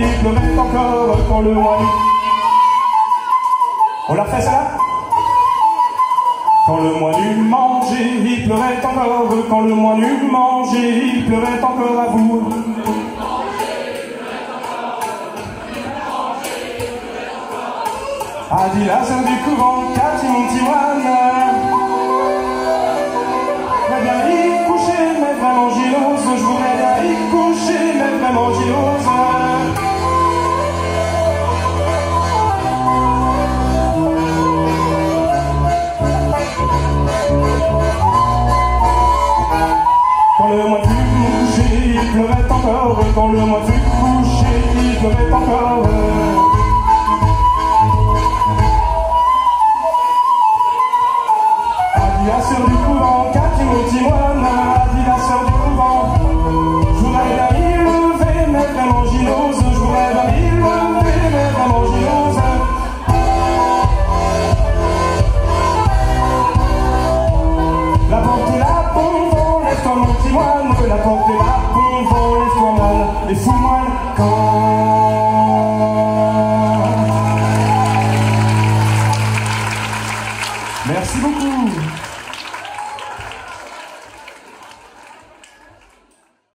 il pleuvait encore quand le mois du... On la refait ça? Quand le mois du manger, il pleurait encore. Quand le mois du manger, il pleurait encore à vous. A dit la sœur du couvent, Cathy mon petit moine. J'voudrais bien y coucher, mais vraiment j'y ose. Je voudrais bien y coucher, mais vraiment j'y ose. Quand le mois fut couché, il pleurait encore. Quand le mois fut couché, il pleurait encore. A dit la sœur du couvent, Cathy mon petit moine. A dit la sœur du couvent, je voudrais bien y lever, mais vraiment j'y ose. Je voudrais bien y lever, mais vraiment j'y ose. La porte est là, bon vent, lève-toi mon petit moine. La porte est là, bon vent, lève-toi moine. Et fous-moi le camp. Merci beaucoup.